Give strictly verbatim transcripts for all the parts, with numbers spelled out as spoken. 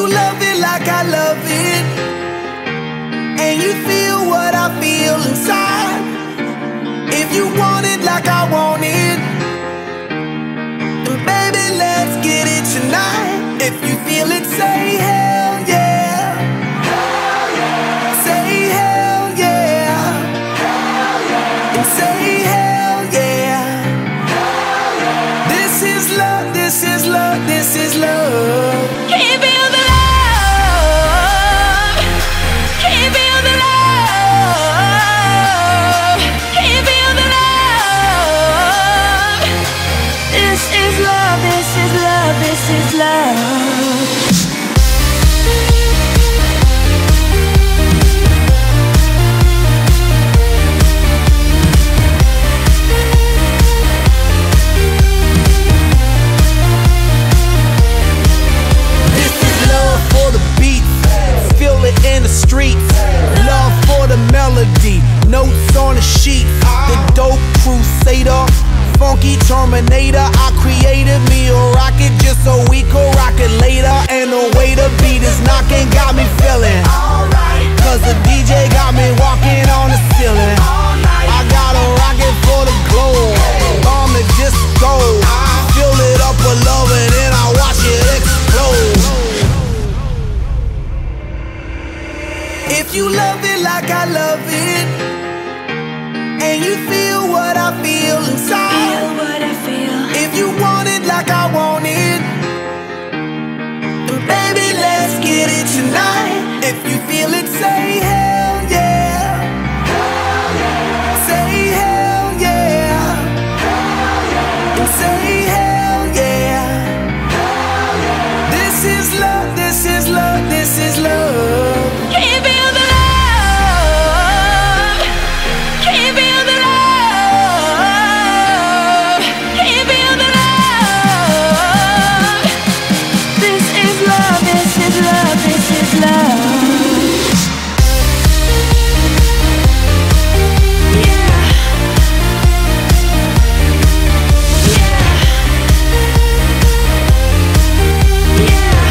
you love it like I love it, and you feel what I feel inside, if you want it like I want it, then baby, let's get it tonight. If you feel it, say hell yeah. Hell yeah. Say hell yeah. Hell yeah. And say hell yeah. Hell yeah. This is love, this is love, this is love. Can you feel the love? Can you feel the love? Can you feel the love? This is love, this is love, this is love. In the streets, love for the melody, notes on the sheet. The dope crusader, funky terminator. I created me a rocket just so we could rock it later. And the way the beat is knocking got me feeling alright, cause the D J got me walking on the ceiling. I got a rocket for the globe, bomb the disco, fill it up with love and then I watch it explode. If you love it like I love it, and you feel what I feel inside, Feel what I feel. if you want it like I want it, then baby, let's get it tonight. If you feel it, say hell yeah. Hell yeah. Say hell yeah. Hell yeah. And say hell yeah. Hell yeah. This is love, this is love, this is love. Can you feel the love? Can you feel the love? Can you feel the love? This is love, this is love, this is love. Yeah. Yeah. Yeah.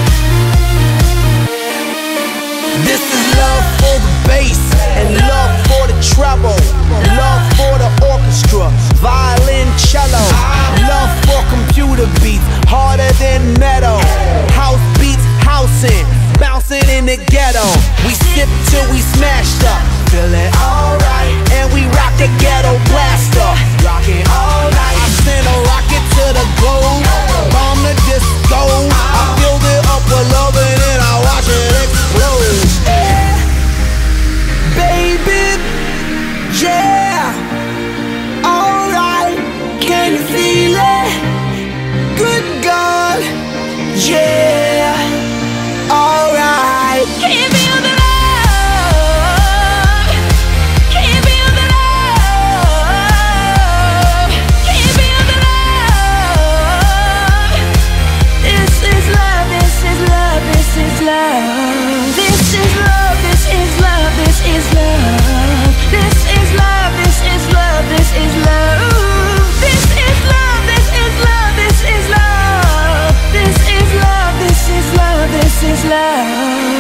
This is love for the bass and love for the treble, love for the orchestra, violin, cello, love for computer beats, harder than metal, house beats, housing, bouncing in the ghetto. We sip till we smashed up, feeling alright, and we rock the ghetto blaster, rocking all night. I send a rocket to the globe, bomb the disco, I filled it up with love and then I watch it explode. Yeah, baby, yeah, alright, can you feel it? Good God, yeah, alright. Can you feel the love? Can you feel the love? Can you feel the love? This is love, this is love, this is love. This is love, this is love, this is love. This is love, this is love, this is love. This is love, this is love, this is love. This is love, this is love, this is love.